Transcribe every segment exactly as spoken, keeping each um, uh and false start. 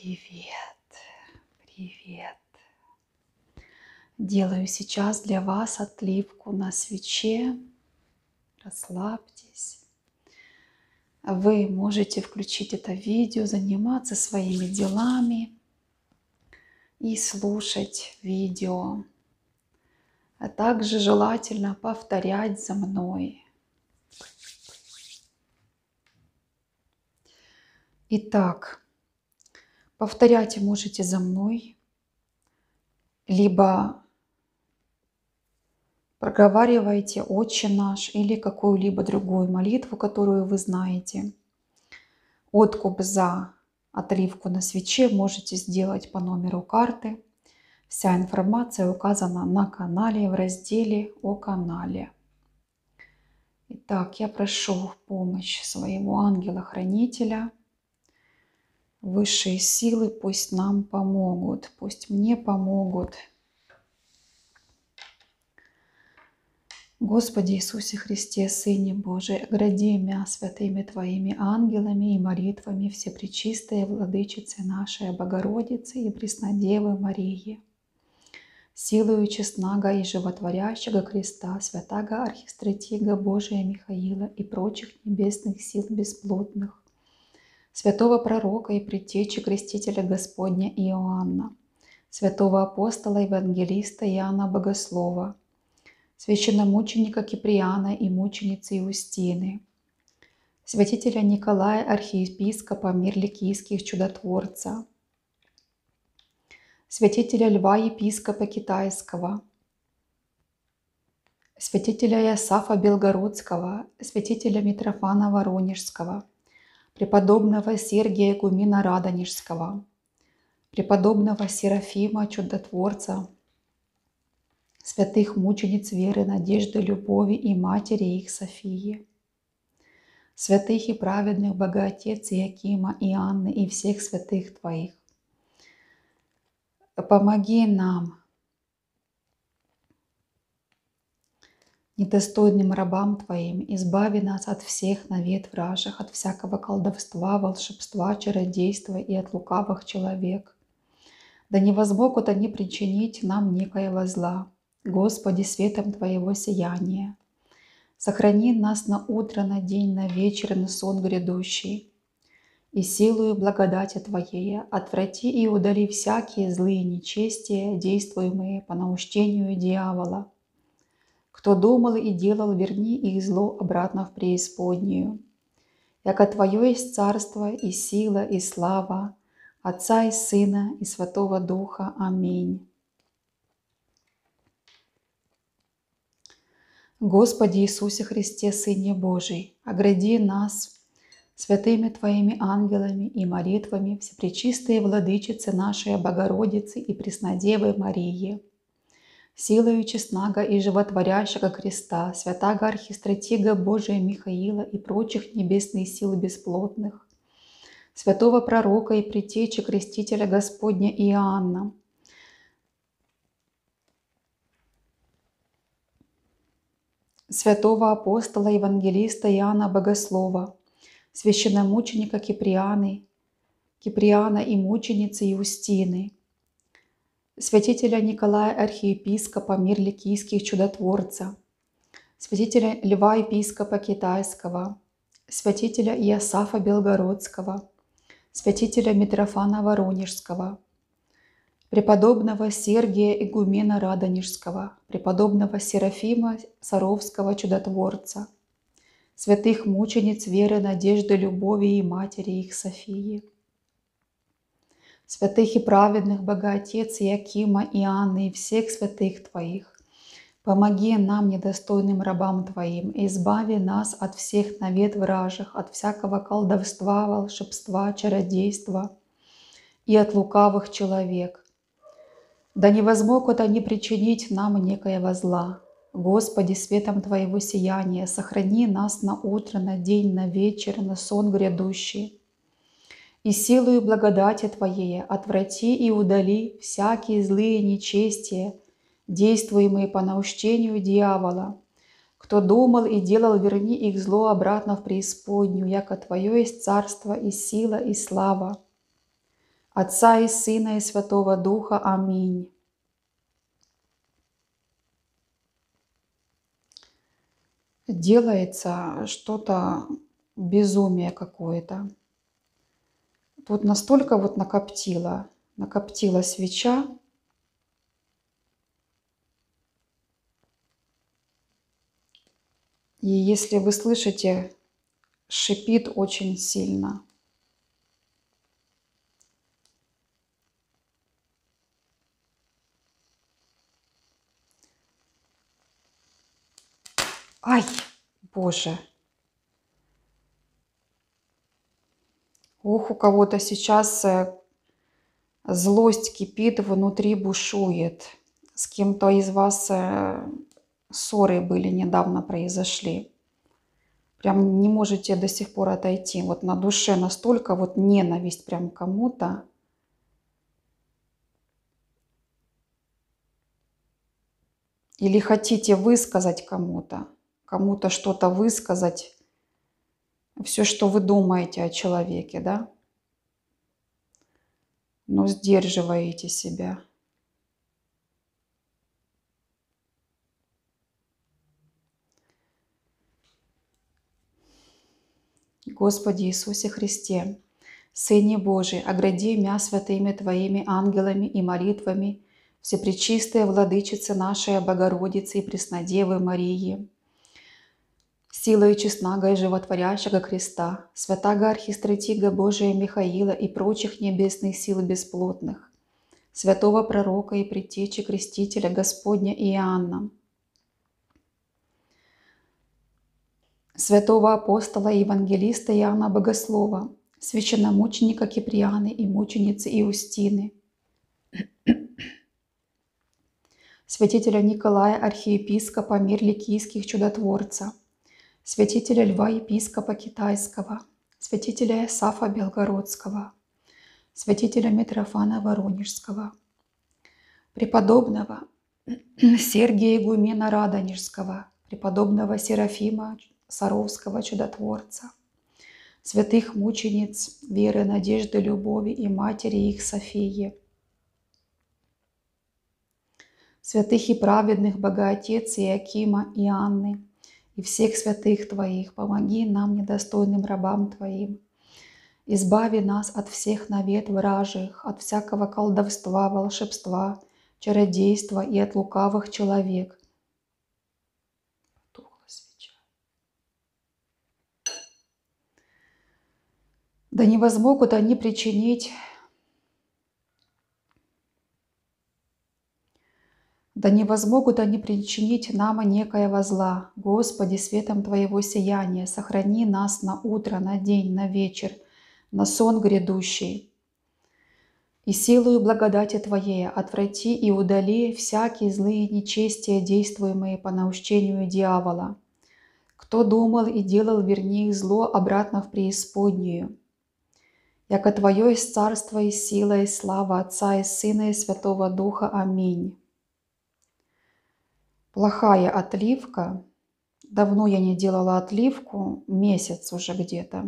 Привет, привет. Делаю сейчас для вас отливку на свече. Расслабьтесь. Вы можете включить это видео, заниматься своими делами и слушать видео. А также желательно повторять за мной. Итак, повторять можете за мной, либо проговаривайте «Отче наш» или какую-либо другую молитву, которую вы знаете. Откуп за отливку на свече можете сделать по номеру карты. Вся информация указана на канале в разделе «О канале». Итак, я прошу помощь своего ангела-хранителя. Высшие силы пусть нам помогут, пусть мне помогут. Господи Иисусе Христе, Сыне Божий, огради меня святыми Твоими ангелами и молитвами Всепречистой Владычицы нашей Богородицы и Преснодевы Марии, силою честного и животворящего креста, святаго архистратига Божия Михаила и прочих небесных сил бесплотных, святого пророка и предтечи крестителя Господня Иоанна, святого апостола евангелиста Иоанна Богослова, священномученика Киприана и мученицы Иустины, святителя Николая архиепископа Мирликийских чудотворца, святителя Льва епископа Китайского, святителя Иосафа Белгородского, святителя Митрофана Воронежского, преподобного Сергия Игумена Радонежского, преподобного Серафима Чудотворца, святых мучениц веры, надежды, любови и матери их Софии, святых и праведных Богоотец Иакима и Анны и всех святых Твоих. Помоги нам, недостойным рабам Твоим, избави нас от всех навет вражих, от всякого колдовства, волшебства, чародейства и от лукавых человек. Да не возмогут они причинить нам некоего зла. Господи, светом Твоего сияния, сохрани нас на утро, на день, на вечер, на сон грядущий. И силою благодати Твоей отврати и удали всякие злые нечестия, действуемые по наущению дьявола. Кто думал и делал, верни их зло обратно в преисподнюю. Яко Твое есть царство, и сила, и слава, Отца и Сына, и Святого Духа. Аминь. Господи Иисусе Христе, Сыне Божий, огради нас святыми Твоими ангелами и молитвами Всепречистой Владычицы нашей Богородицы и Преснодевы Марии, силою честного и животворящего креста, святаго архистратига Божия Михаила и прочих небесных сил бесплотных, святого пророка и предтечи крестителя Господня Иоанна, святого апостола евангелиста Иоанна Богослова, священномученика Киприаны, Киприана и мученицы Иустины, святителя Николая архиепископа Мирликийских чудотворца, святителя Льва епископа Китайского, святителя Иосафа Белгородского, святителя Митрофана Воронежского, преподобного Сергия Игумена Радонежского, преподобного Серафима Саровского чудотворца, святых мучениц веры, надежды, любови и матери их Софии, святых и праведных Богоотец Иакима и Анны и всех святых Твоих. Помоги нам, недостойным рабам Твоим, и избави нас от всех навет вражих, от всякого колдовства, волшебства, чародейства и от лукавых человек. Да не возмогут они причинить нам некоего зла. Господи, светом Твоего сияния, сохрани нас на утро, на день, на вечер, на сон грядущий. И силою благодати Твоей отврати и удали всякие злые нечестия, действуемые по наущению дьявола. Кто думал и делал, верни их зло обратно в преисподнюю, яко Твое есть царство и сила и слава, Отца и Сына и Святого Духа. Аминь. Делается что-то, безумие какое-то. Тут настолько вот накоптила, накоптила свеча. И если вы слышите, шипит очень сильно. Ай, Боже. Ох, у кого-то сейчас э, злость кипит, внутри бушует. С кем-то из вас э, ссоры были недавно произошли. Прям не можете до сих пор отойти. Вот на душе настолько вот ненависть прям к кому-то. Или хотите высказать кому-то, кому-то что-то высказать, все, что вы думаете о человеке, да? Но сдерживаете себя. Господи Иисусе Христе, Сыне Божий, огради меня святыми Твоими ангелами и молитвами, Всепречистая Владычица нашей Богородицы и Преснодевы Марии, силою честного и животворящего креста, святаго архистратига Божия Михаила и прочих небесных сил бесплотных, святого пророка и предтечи крестителя Господня Иоанна, святого апостола и евангелиста Иоанна Богослова, священномученика Киприаны и мученицы Иустины, святителя Николая архиепископа Мирликийских чудотворца, святителя Льва епископа Китайского, святителя Исафа Белгородского, святителя Митрофана Воронежского, преподобного Сергия Игумена Радонежского, преподобного Серафима Саровского чудотворца, святых мучениц веры, надежды, любови и матери их Софии, святых и праведных Богоотец Иакима и Анны, и всех святых Твоих, помоги нам, недостойным рабам Твоим. Избави нас от всех навет вражих, от всякого колдовства, волшебства, чародейства и от лукавых человек. Потухла свеча. Да не возмогут они причинить, да не возмогут они причинить нам некоего зла. Господи, светом Твоего сияния сохрани нас на утро, на день, на вечер, на сон грядущий. И силою благодати Твоей отврати и удали всякие злые нечестия, действуемые по наущению дьявола. Кто думал и делал вернее зло, обратно в преисподнюю. Яко Твое есть царство и сила и слава Отца и Сына и Святого Духа. Аминь. Плохая отливка. Давно я не делала отливку, месяц уже где-то.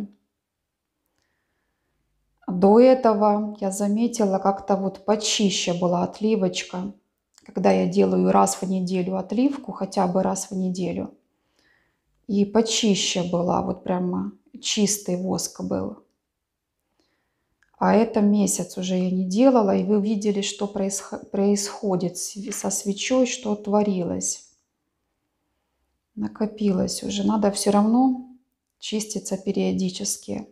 До этого я заметила, как-то вот почище была отливочка. Когда я делаю раз в неделю отливку, хотя бы раз в неделю. И почище была, вот прямо чистый воск был. А это месяц уже я не делала, и вы видели, что происходит со свечой, что творилось. Накопилось уже. Надо все равно чиститься периодически.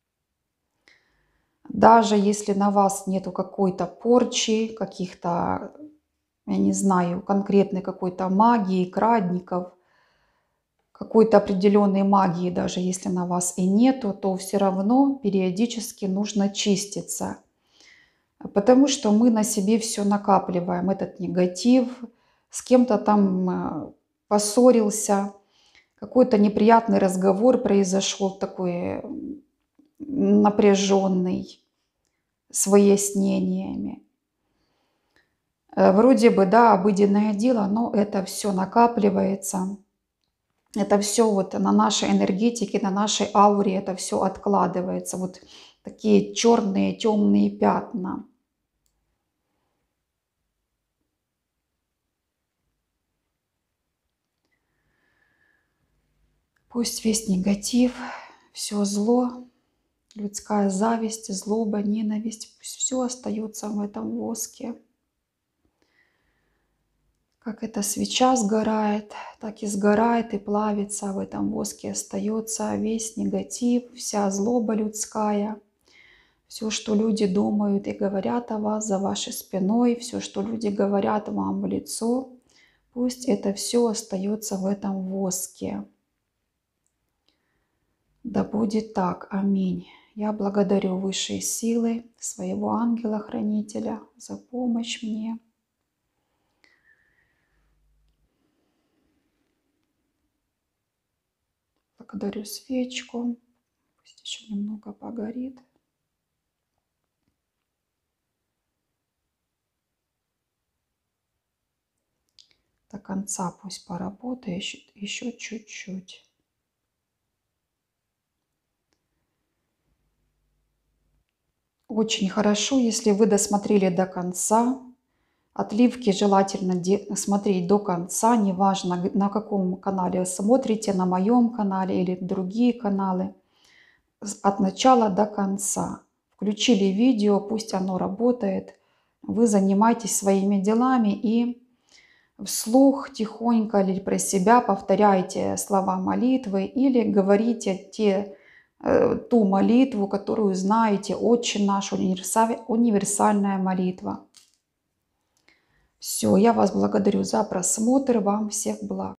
Даже если на вас нету какой-то порчи, каких-то, я не знаю, конкретной какой-то магии, крадников, какой-то определенной магии, даже если на вас и нету, то все равно периодически нужно чиститься. Потому что мы на себе все накапливаем, этот негатив, с кем-то там поссорился, какой-то неприятный разговор произошел, такой напряженный, с выяснениями. Вроде бы, да, обыденное дело, но это все накапливается. Это все вот на нашей энергетике, на нашей ауре, это все откладывается. Вот такие черные, темные пятна. Пусть весь негатив, все зло, людская зависть, злоба, ненависть, пусть все остается в этом воске. Как эта свеча сгорает, так и сгорает и плавится в этом воске, остается весь негатив, вся злоба людская, все, что люди думают и говорят о вас за вашей спиной, все, что люди говорят вам в лицо, пусть это все остается в этом воске. Да будет так. Аминь. Я благодарю высшие силы, своего ангела-хранителя за помощь мне. Благодарю свечку. Пусть еще немного погорит. До конца пусть поработает еще, еще чуть-чуть. Очень хорошо, если вы досмотрели до конца. Отливки желательно смотреть до конца, неважно на каком канале вы смотрите, на моем канале или другие каналы. От начала до конца. Включили видео, пусть оно работает. Вы занимаетесь своими делами и вслух тихонько или про себя повторяйте слова молитвы или говорите те, э, ту молитву, которую знаете, «Отче наш», универсальная молитва. Все, я вас благодарю за просмотр, вам всех благ.